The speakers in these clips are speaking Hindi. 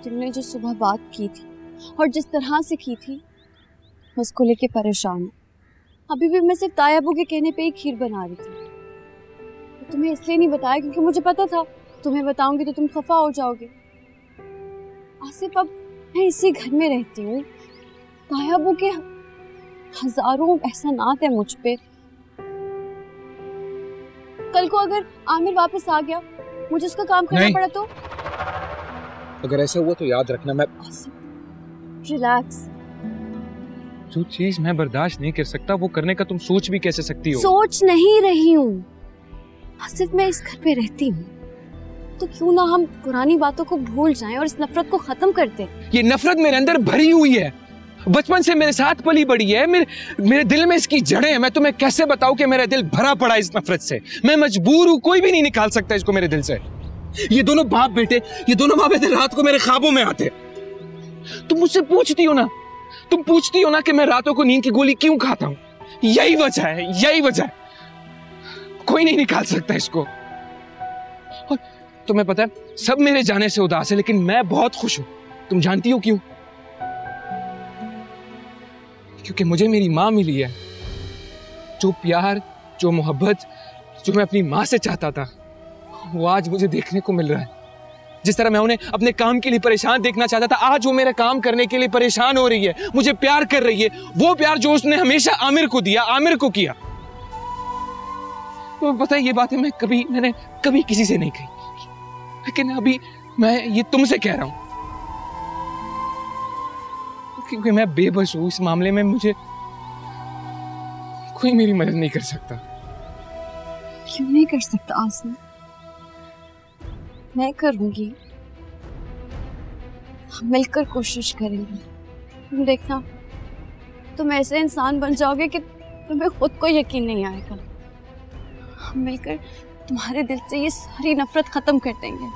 तुमने जो सुबह बात की थी और जिस तरह से की थी, उसको लेके परेशान हूँ। अभी भी मैं सिर्फ ताया अबू के कहने पे ही खीर बना रही थी। तुम्हें इसलिए नहीं बताया क्योंकि मुझे पता था तुम्हें बताऊंगी तो तुम खफा हो जाओगे। आसिफ, अब मैं इसी घर में रहती हूँ। ताया अबू के हजारों एहसानात है मुझ पे। कल को अगर आमिर वापस आ गया, मुझे उसका काम करना पड़ा तो? अगर ऐसा हुआ तो याद रखना मैं रिलैक्स। जो चीज मैं बर्दाश्त नहीं कर सकता वो करने का तुम सोच भी कैसे सकती हो? सोच नहीं रही हूँ आसिफ, मैं इस घर पे रहती हूँ तो क्यों ना हम पुरानी बातों को भूल जाएं और इस नफरत को खत्म कर दें। ये नफरत मेरे अंदर भरी हुई है, बचपन से मेरे साथ पली बड़ी है, मेरे दिल में इसकी जड़ें हैं। मैं तुम्हें कैसे बताऊं कि मेरा दिल भरा पड़ा इस नफरत से। मैं मजबूर हूं, कोई भी नहीं निकाल सकता इसको मेरे दिल से। ये दोनों बाप बेटे, ये दोनों बाप बेटे रात को मेरे ख्वाबों में आते। तुम मुझसे पूछती हो ना, तुम पूछती हो ना कि मैं रातों को नींद की गोली क्यों खाता हूं। यही वजह है, यही वजह है। कोई नहीं निकाल सकता इसको। और तुम्हें पता है, सब मेरे जाने से उदास है, लेकिन मैं बहुत खुश हूं। तुम जानती हो क्यों? क्योंकि मुझे मेरी माँ मिली है। जो प्यार, जो मोहब्बत, जो मैं अपनी माँ से चाहता था, वो आज मुझे देखने को मिल रहा है। जिस तरह मैं उन्हें अपने काम के लिए परेशान देखना चाहता था, आज वो मेरा काम करने के लिए परेशान हो रही है, मुझे प्यार कर रही है। वो प्यार जो उसने हमेशा आमिर को दिया, आमिर को किया। तो पता है, ये बातें मैंने कभी किसी से नहीं कही, लेकिन अभी मैं ये तुमसे कह रहा हूं क्योंकि मैं बेबस हूं। इस मामले में मुझे कोई मेरी मदद नहीं कर सकता। क्यों नहीं कर सकता आसिफ? मैं करूंगी, हम मिलकर कोशिश करेंगे। तुम देखना, तुम ऐसे इंसान बन जाओगे कि तुम्हें खुद को यकीन नहीं आएगा। हम मिलकर तुम्हारे दिल से ये सारी नफरत खत्म कर देंगे।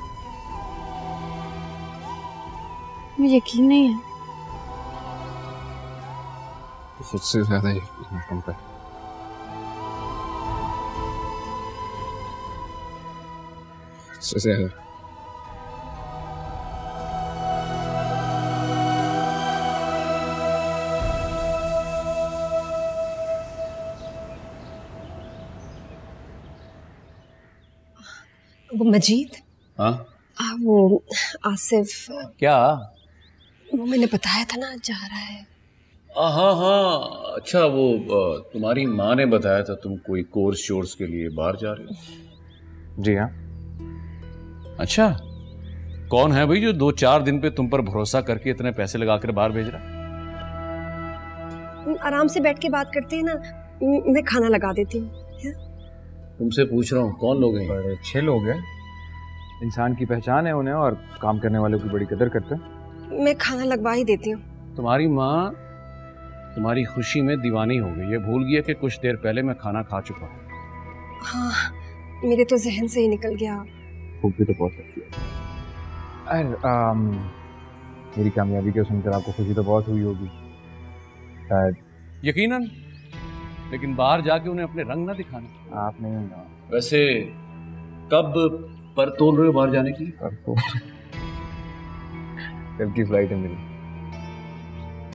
मुझे यकीन नहीं है। सबसे ज्यादा यकीन है तुम पे। सबसे ज्यादा। वो मजीद, हाँ वो आसिफ, क्या? वो मैंने बताया था ना जा रहा है। हाँ हाँ, अच्छा वो तुम्हारी माँ ने बताया था तुम कोई कोर्स शोर्स के लिए बाहर जा रहे हो। जी हाँ। अच्छा, कौन है भाई जो 2-4 दिन पे तुम पर भरोसा करके इतने पैसे लगाकर बाहर भेज रहा है? आराम से बैठ के बात करते हैं ना, मैं खाना लगा देती हूँ। तुमसे पूछ रहा हूँ कौन लोग हैं? बड़े अच्छे लोग हैं, इंसान की पहचान है उन्हें और काम करने वालों की बड़ी कदर करते हैं। मैं खाना लगवा ही देती हूँ। तुम्हारी माँ तुम्हारी खुशी में दीवानी हो गई, ये भूल गई कि कुछ देर पहले मैं खाना खा चुका हूँ। हाँ, मेरे तो जहन से ही निकल गया। भूख भी तो बहुत लगती है। मेरी कामयाबी को सुनकर आपको खुशी तो बहुत हुई होगी शायद। यकीनन, लेकिन बाहर जाके उन्हें अपने रंग ना दिखाना। आप नहीं ना। वैसे कब पर तोल रहे हो बाहर जाने की? कल की फ्लाइट है मेरी।